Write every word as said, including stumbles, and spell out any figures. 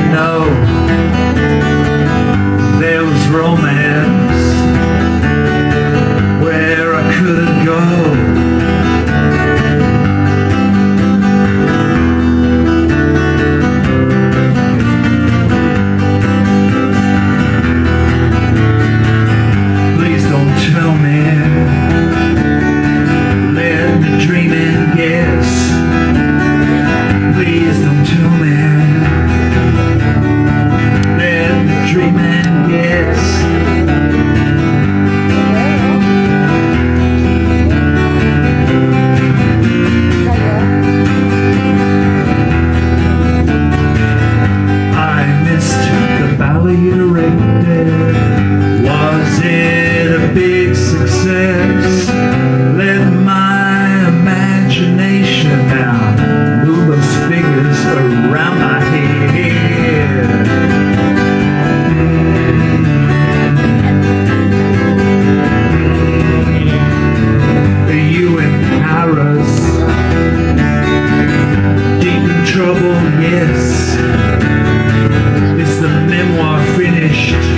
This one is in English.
know there was romance where I couldn't go. Please don't tell me, let me dream and guess. Please don't tell me, let me dream and guess. I missed the ballet you erected. Was it a big success? Let my imagination now move those figures around my head. You in Paris, deep in trouble, yes. Is the memoir finished?